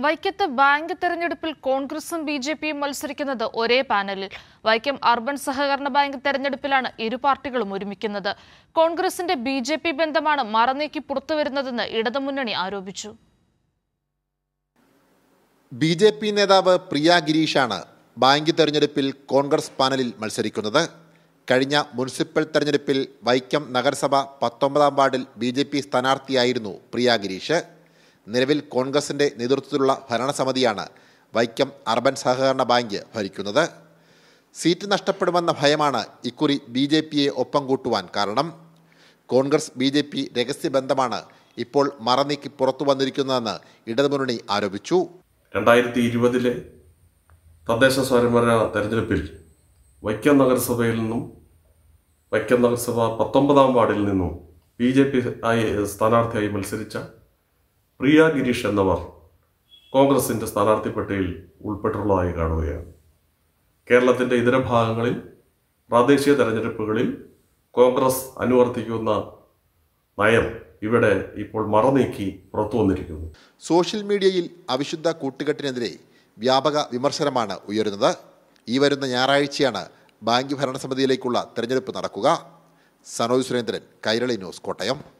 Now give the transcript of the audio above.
വൈക്കത്ത് ബാങ്ക് തെരഞ്ഞെടുപ്പിൽ കോൺഗ്രസും ബിജെപിയും മത്സരിക്കുന്നത് ഒരേ പാനലിൽ. വൈക്കം അർബൻ സഹകരണ ബാങ്ക് തെരഞ്ഞെടുപ്പിലാണ് ഇരു പാർട്ടികളും ഒരുമിക്കുന്നത്. കോൺഗ്രസിന്റെ ബിജെപി ബന്ധമാണ് മറനീക്കി പുറത്തുവരുന്നതെന്ന് ഇടതുമുന്നണി ആരോപിച്ചു. ബിജെപി നേതാവ് പ്രിയ ഗിരീഷാണ് ബാങ്ക് തെരഞ്ഞെടുപ്പിൽ കോൺഗ്രസ് പാനലിൽ മത്സരിക്കുന്നത്. കഴിഞ്ഞ മുനിസിപ്പൽ തെരഞ്ഞെടുപ്പിൽ വൈക്കം നഗരസഭ 19-ാം വാർഡിൽ ബിജെപി സ്ഥാനാർത്ഥിയായിരുന്നു പ്രിയ ഗിരീഷ്. നിലവിൽ കോൺഗ്രസിന്റെ നേതൃത്വത്തിലുള്ള ഭരണസമിതിയാണ് വൈക്കം അർബൻ സഹകരണ ബാങ്ക് ഭരിക്കുന്നത്. സീറ്റ് നഷ്ടപ്പെടുമെന്ന ഭയമാണ് ഇക്കുറി ബിജെപിയെ ഒപ്പം കൂട്ടുവാൻ കാരണം. കോൺഗ്രസ് ബിജെപി രഹസ്യബന്ധമാണ് ഇപ്പോൾ മറനീക്കി പുറത്തു വന്നിരിക്കുന്നതെന്ന് ഇടതുമുന്നണി ആരോപിച്ചു. 2020 തദ്ദേശ സ്വയംഭരണ തെരഞ്ഞെടുപ്പിൽ വൈക്കം നഗരസഭയിൽ നിന്നും വൈക്കം നഗരസഭ 19-ാം വാർഡിൽ നിന്നും ബിജെപി സ്ഥാനാർത്ഥിയായി മത്സരിച്ച പ്രിയ ഗിരീഷ് എന്നവർ കോൺഗ്രസിൻ്റെ സ്ഥാനാർത്ഥി പട്ടികയിൽ ഉൾപ്പെട്ടുള്ളതായി കാണുകയാണ്. കേരളത്തിൻ്റെ ഇതര ഭാഗങ്ങളിൽ പ്രാദേശിക തെരഞ്ഞെടുപ്പുകളിൽ കോൺഗ്രസ് അനുവർത്തിക്കുന്ന നയം ഇവിടെ ഇപ്പോൾ മറനീക്കി പുറത്തു വന്നിരിക്കുന്നു. സോഷ്യൽ മീഡിയയിൽ അവിശുദ്ധ കൂട്ടുകെട്ടിനെതിരെ വ്യാപക വിമർശനമാണ് ഉയരുന്നത്. ഈ വരുന്ന ഞായറാഴ്ചയാണ് ബാങ്ക് ഭരണസമിതിയിലേക്കുള്ള തെരഞ്ഞെടുപ്പ് നടക്കുക. സനോജ് സുരേന്ദ്രൻ, കൈരളി ന്യൂസ്, കോട്ടയം.